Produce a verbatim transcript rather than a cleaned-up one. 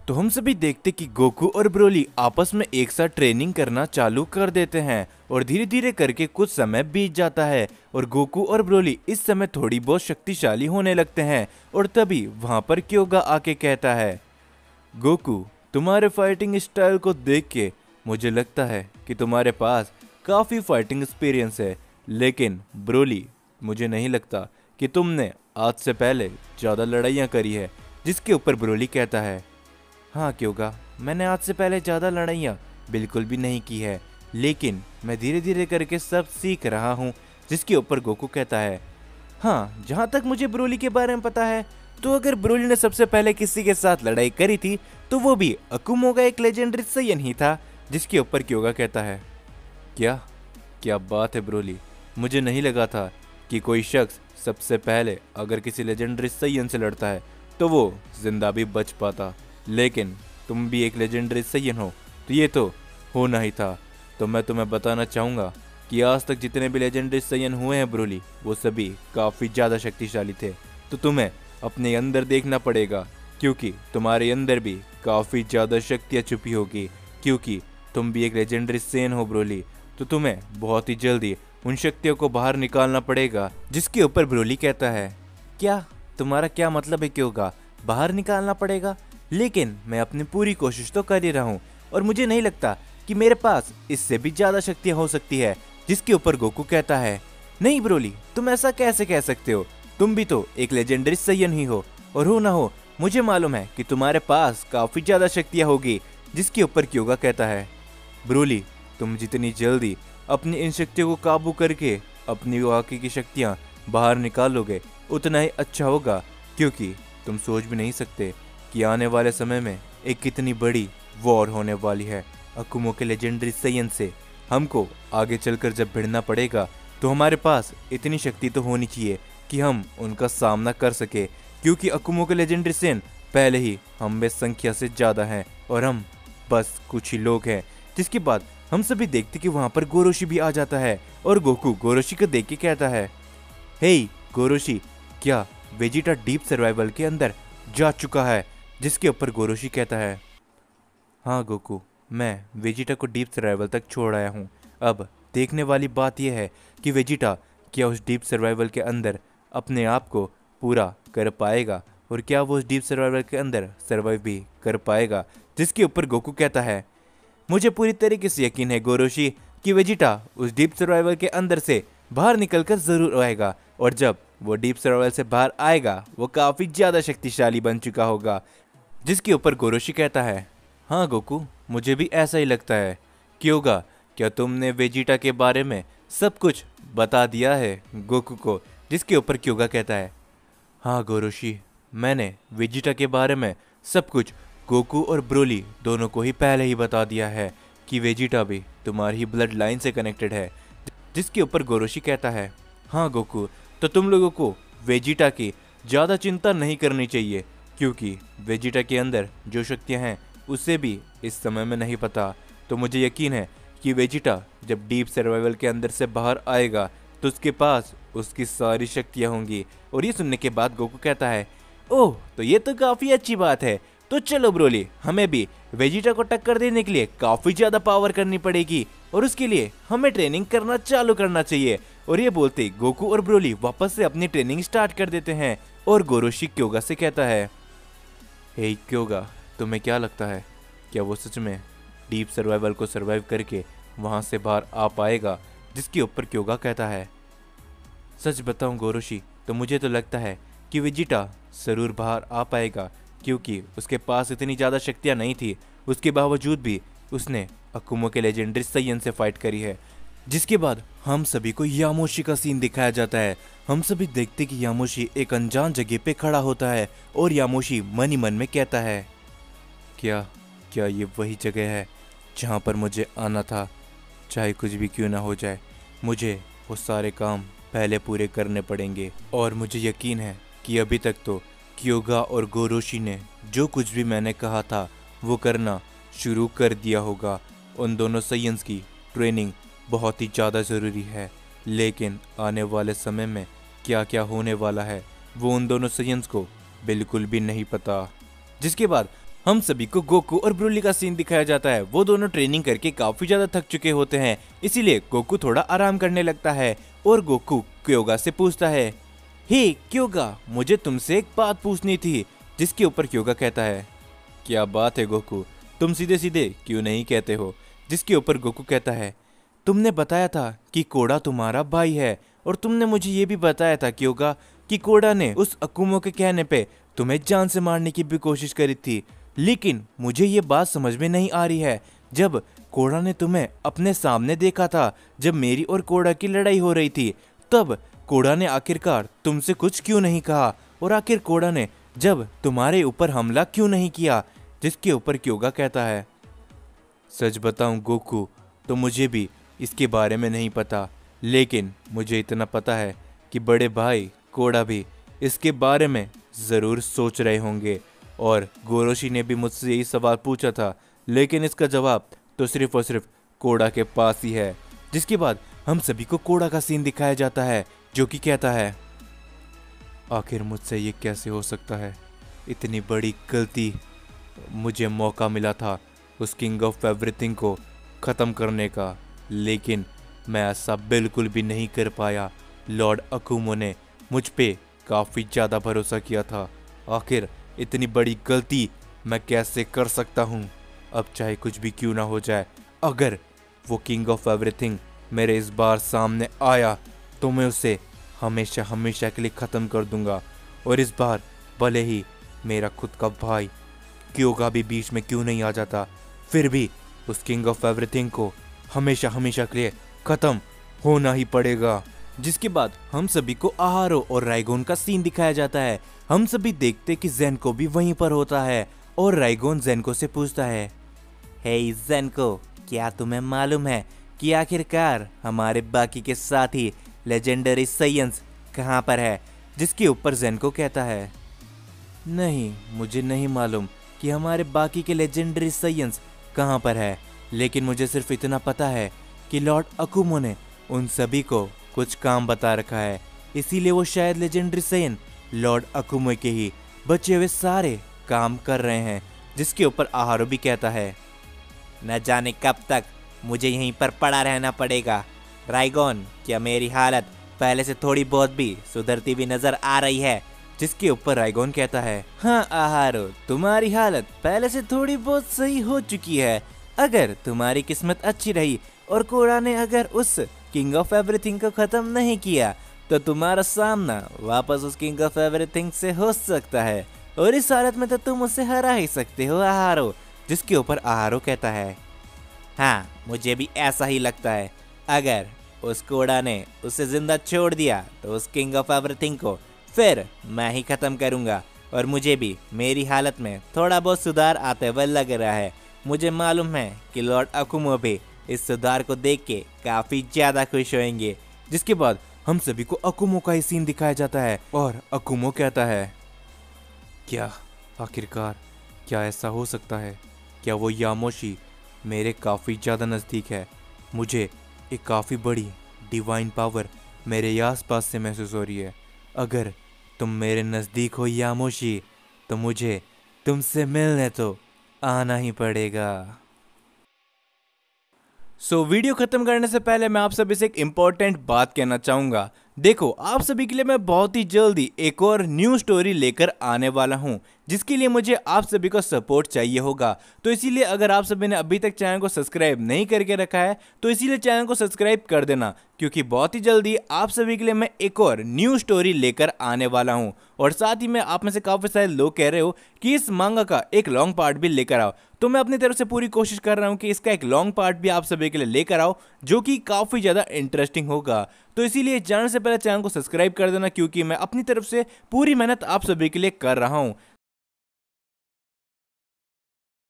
तो हम सभी देखते कि गोकू और ब्रोली आपस में एक साथ ट्रेनिंग करना चालू कर देते हैं और धीरे धीरे करके कुछ समय बीत जाता है और गोकू और ब्रोली इस समय थोड़ी बहुत शक्तिशाली होने लगते हैं। और तभी वहां पर क्योगा आके कहता है, गोकू, तुम्हारे फाइटिंग स्टाइल को देख के मुझे लगता है कि तुम्हारे पास काफ़ी फाइटिंग एक्सपीरियंस है, लेकिन ब्रोली, मुझे नहीं लगता कि तुमने आज से पहले ज़्यादा लड़ाइयाँ करी है। जिसके ऊपर ब्रोली कहता है, हाँ क्योगा, मैंने आज से पहले ज़्यादा लड़ाइयाँ बिल्कुल भी नहीं की है, लेकिन मैं धीरे धीरे करके सब सीख रहा हूँ। जिसके ऊपर गोकू कहता है, हाँ, जहाँ तक मुझे ब्रोली के बारे में पता है, तो अगर ब्रोली ने सबसे पहले किसी के साथ लड़ाई करी थी तो वो भी अकुमो का एक लेजेंडरी सैयन ही था। जिसके ऊपर क्योगा कहता है, क्या क्या बात है ब्रोली, मुझे नहीं लगा था कि कोई शख्स सबसे पहले अगर किसी लेजेंडरी सैयन से लड़ता है तो वो जिंदा भी बच पाता, लेकिन तुम भी एक लेजेंडरी सैयन हो तो ये तो होना ही था। तो मैं तुम्हें बताना चाहूँगा कि आज तक जितने भी लेजेंडरी सैयन हुए हैं ब्रोली, वो सभी काफ़ी ज़्यादा शक्तिशाली थे। तो तुम्हें अपने अंदर देखना पड़ेगा, क्योंकि तुम्हारे अंदर भी काफ़ी ज़्यादा शक्तियाँ छुपी होगी, क्योंकि तुम भी एक लेजेंडरी सैयन हो ब्रोली। तो तुम्हें बहुत ही जल्दी उन शक्तियों को बाहर निकालना पड़ेगा। जिसके ऊपर ब्रोली कहता है, क्या तुम्हारा क्या मतलब है क्योगा, बाहर निकालना पड़ेगा? लेकिन मैं अपनी पूरी कोशिश तो कर ही रहा हूँ और मुझे नहीं लगता कि मेरे पास इससे भी ज़्यादा शक्तियाँ हो सकती है। जिसके ऊपर गोकू कहता है, नहीं ब्रोली, तुम ऐसा कैसे कह सकते हो, तुम भी तो एक लेजेंडरी सैयन ही हो, और हो ना हो मुझे मालूम है कि तुम्हारे पास काफ़ी ज़्यादा शक्तियाँ होगी। जिसके ऊपर क्योगा कहता है, ब्रोली, तुम जितनी जल्दी अपनी इन शक्तियों को काबू करके अपनी वाकई की शक्तियाँ बाहर निकालोगे उतना ही अच्छा होगा, क्योंकि तुम सोच भी नहीं सकते कि आने वाले समय में एक कितनी बड़ी वॉर होने वाली है अकुमो के लेजेंडरी सैयन से। हमको आगे चलकर जब भिड़ना पड़ेगा तो हमारे पास इतनी शक्ति तो होनी चाहिए कि हम उनका सामना कर सके, क्योंकि अकुमो के लेजेंडरी सैयन पहले ही हम में संख्या से ज़्यादा हैं और हम बस कुछ ही लोग हैं। जिसके बाद हम सभी देखते कि वहाँ पर गोरोशी भी आ जाता है और गोकू गोरोशी को देख के कहता है, हे गोरोशी, क्या वेजिटा डीप सर्वाइवल के अंदर जा चुका है? जिसके ऊपर गोरोशी कहता है, हाँ गोकू, मैं वेजिटा को डीप सर्वाइवल तक छोड़ आया हूँ। अब देखने वाली बात यह है कि वेजिटा क्या उस डीप सर्वाइवल के अंदर अपने आप को पूरा कर पाएगा और क्या वो उस डीप सर्वाइवल के अंदर सर्वाइव भी कर पाएगा। जिसके ऊपर गोकू कहता है, मुझे पूरी तरीके से यकीन है गोरोशी कि वेजिटा उस डीप सर्वाइवल के अंदर से बाहर निकलकर ज़रूर आएगा, और जब वो डीप सर्वाइवल से बाहर आएगा वो काफ़ी ज़्यादा शक्तिशाली बन चुका होगा। जिसके ऊपर गोरोशी कहता है, हाँ गोकू, मुझे भी ऐसा ही लगता है। क्योगा, क्या तुमने वेजिटा के बारे में सब कुछ बता दिया है गोकू को? जिसके ऊपर क्योगा कहता है, हाँ गोरोशी, मैंने वेजिटा के बारे में सब कुछ गोकू और ब्रोली दोनों को ही पहले ही बता दिया है कि वेजिटा भी तुम्हारी ही ब्लड लाइन से कनेक्टेड है। जिसके ऊपर गोरोशी कहता है, हाँ गोकू, तो तुम लोगों को वेजिटा की ज़्यादा चिंता नहीं करनी चाहिए, क्योंकि वेजिटा के अंदर जो शक्तियाँ हैं उसे भी इस समय में नहीं पता। तो मुझे यकीन है कि वेजिटा जब डीप सर्वाइवल के अंदर से बाहर आएगा तो उसके पास उसकी सारी शक्तियाँ होंगी। और ये सुनने के बाद गोकू कहता है, ओह, तो ये तो काफ़ी अच्छी बात है। तो चलो ब्रोली, हमें भी वेजिटा को टक्कर देने के लिए काफ़ी ज़्यादा पावर करनी पड़ेगी और उसके लिए हमें ट्रेनिंग करना चालू करना चाहिए। और ये बोलते ही गोकू और ब्रोली वापस से अपनी ट्रेनिंग स्टार्ट कर देते हैं। और गोरोशी क्योगा से कहता है, हे क्योगा, तुम्हें क्या लगता है, क्या वो सच में डीप सर्वाइवल को सर्वाइव करके वहाँ से बाहर आ पाएगा? जिसके ऊपर क्योगा कहता है, सच बताऊं गोरोशी, तो मुझे तो लगता है कि वेजिटा ज़रूर बाहर आ पाएगा, क्योंकि उसके पास इतनी ज़्यादा शक्तियाँ नहीं थी, उसके बावजूद भी उसने अकुमो के लेजेंडरी सैयन से फाइट करी है। जिसके बाद हम सभी को यामोशी का सीन दिखाया जाता है। हम सभी देखते कि यामोशी एक अनजान जगह पे खड़ा होता है और यामोशी मन ही मन में कहता है, क्या क्या ये वही जगह है जहाँ पर मुझे आना था? चाहे कुछ भी क्यों ना हो जाए, मुझे वो सारे काम पहले पूरे करने पड़ेंगे। और मुझे यकीन है कि अभी तक तो क्योगा और गोरोशी ने जो कुछ भी मैंने कहा था वो करना शुरू कर दिया होगा। उन दोनों सैयन्स की ट्रेनिंग बहुत ही ज़्यादा ज़रूरी है, लेकिन आने वाले समय में क्या क्या होने वाला है वो उन दोनों सैयन्स को बिल्कुल भी नहीं पता। जिसके बाद हम सभी को गोकू और ब्रोली का सीन दिखाया जाता है। वो दोनों ट्रेनिंग करके काफी ज्यादा थक चुके होते हैं, इसीलिए गोकू थोड़ा आराम करने लगता है और गोकू क्योगा से पूछता है, हे क्योगा, मुझे तुमसे एक बात पूछनी थी। जिसके ऊपर क्योगा कहता है, क्या बात है गोकू, तुम सीधे सीधे क्यों नहीं कहते हो। जिसके ऊपर गोकू कहता है, तुमने बताया था कि कोडा तुम्हारा भाई है और तुमने मुझे ये भी बताया था क्योगा कि कोडा ने उस अकुमो के कहने पे तुम्हें जान से मारने की भी कोशिश करी थी। लेकिन मुझे ये बात समझ में नहीं आ रही है, जब कोडा ने तुम्हें अपने सामने देखा था, जब मेरी और कोडा की लड़ाई हो रही थी, तब कोडा ने आखिरकार तुमसे कुछ क्यों नहीं कहा और आखिर कोडा ने जब तुम्हारे ऊपर हमला क्यों नहीं किया। जिसके ऊपर क्योगा कहता है, सच बताऊं गोकू तो मुझे भी इसके बारे में नहीं पता, लेकिन मुझे इतना पता है कि बड़े भाई कोडा भी इसके बारे में ज़रूर सोच रहे होंगे। और गोरोशी ने भी मुझसे यही सवाल पूछा था, लेकिन इसका जवाब तो सिर्फ और सिर्फ कोडा के पास ही है। जिसके बाद हम सभी को कोडा का सीन दिखाया जाता है, जो कि कहता है, आखिर मुझसे ये कैसे हो सकता है, इतनी बड़ी गलती। मुझे मौका मिला था उस किंग ऑफ एवरीथिंग को ख़त्म करने का, लेकिन मैं ऐसा बिल्कुल भी नहीं कर पाया। लॉर्ड अकुमो ने मुझ पे काफ़ी ज़्यादा भरोसा किया था, आखिर इतनी बड़ी गलती मैं कैसे कर सकता हूँ। अब चाहे कुछ भी क्यों ना हो जाए, अगर वो किंग ऑफ एवरीथिंग मेरे इस बार सामने आया तो मैं उसे हमेशा हमेशा के लिए ख़त्म कर दूंगा। और इस बार भले ही मेरा खुद का भाई क्योगा भी बीच में क्यों नहीं आ जाता, फिर भी उस किंग ऑफ एवरीथिंग को हमेशा हमेशा के लिए ख़त्म होना ही पड़ेगा। जिसके बाद हम सभी को आहारो और राइगोन का सीन दिखाया जाता है। हम सभी देखते कि ज़ेनको भी वहीं पर होता है और राइगोन ज़ेनको से पूछता है, हे ज़ेनको, क्या तुम्हें मालूम है कि आखिरकार हमारे बाकी के साथी लेजेंडरी साइयंस कहाँ पर है। जिसके ऊपर ज़ेनको कहता है, नहीं, मुझे नहीं मालूम कि हमारे बाकी के लेजेंडरी साइयंस कहाँ पर है, लेकिन मुझे सिर्फ इतना पता है कि लॉर्ड अकुमो ने उन सभी को कुछ काम बता रखा है, इसीलिए वो शायद लेजेंडरी साइयन लॉर्ड अकुमो के ही बचे हुए सारे काम कर रहे हैं। जिसके ऊपर आहारो भी कहता है, न जाने कब तक मुझे यहीं पर पड़ा रहना पड़ेगा। राइगोन, क्या मेरी हालत पहले से थोड़ी बहुत भी सुधरती हुई नजर आ रही है। जिसके ऊपर राइगोन कहता है, हाँ आहारो, तुम्हारी हालत पहले से थोड़ी बहुत सही हो चुकी है। अगर तुम्हारी किस्मत अच्छी रही और कोडा ने अगर उस किंग ऑफ एवरीथिंग को खत्म नहीं किया तो तुम्हारा सामना वापस उस किंग ऑफ एवरीथिंग से हो सकता है, और इस हालत में तो तुम उसे हरा ही सकते हो आहारो। जिसके ऊपर आहारो कहता है, हाँ मुझे भी ऐसा ही लगता है। अगर उस कोडा ने उसे जिंदा छोड़ दिया तो उस किंग ऑफ एवरीथिंग को फिर मैं ही खत्म करूंगा। और मुझे भी मेरी हालत में थोड़ा बहुत सुधार आते हुए लग रहा है। मुझे मालूम है कि लॉर्ड अकुमो भी इस सुधार को देख के काफी ज्यादा खुश होंगे। जिसके बाद हम सभी को अकुमो का ही सीन दिखाया जाता है और अकुमो कहता है, क्या आखिरकार क्या ऐसा हो सकता है, क्या वो यामोशी मेरे काफ़ी ज़्यादा नज़दीक है। मुझे एक काफ़ी बड़ी डिवाइन पावर मेरे आसपास से महसूस हो रही है। अगर तुम मेरे नज़दीक हो यामोशी, तो मुझे तुमसे मिलने तो आना ही पड़ेगा। सो so, वीडियो खत्म करने से पहले मैं आप सभी से एक इम्पोर्टेंट बात कहना चाहूँगा। देखो, आप सभी के लिए मैं बहुत ही जल्दी एक और न्यू स्टोरी लेकर आने वाला हूँ, जिसके लिए मुझे आप सभी का सपोर्ट चाहिए होगा। तो इसीलिए अगर आप सभी ने अभी तक चैनल को सब्सक्राइब नहीं करके रखा है तो इसीलिए चैनल को सब्सक्राइब कर देना, क्योंकि बहुत ही जल्दी आप सभी के लिए मैं एक और न्यू स्टोरी लेकर आने वाला हूँ। और साथ ही में आप में से काफ़ी सारे लोग कह रहे हो कि इस मांगा का एक लॉन्ग पार्ट भी लेकर आओ, तो मैं अपनी तरफ से पूरी कोशिश कर रहा हूँ कि इसका एक लॉन्ग पार्ट भी आप सभी के लिए लेकर आओ, जो कि काफ़ी ज़्यादा इंटरेस्टिंग होगा। तो इसीलिए जाने से पहले चैनल को सब्सक्राइब कर देना, क्योंकि मैं अपनी तरफ से पूरी मेहनत आप सभी के लिए कर रहा हूँ।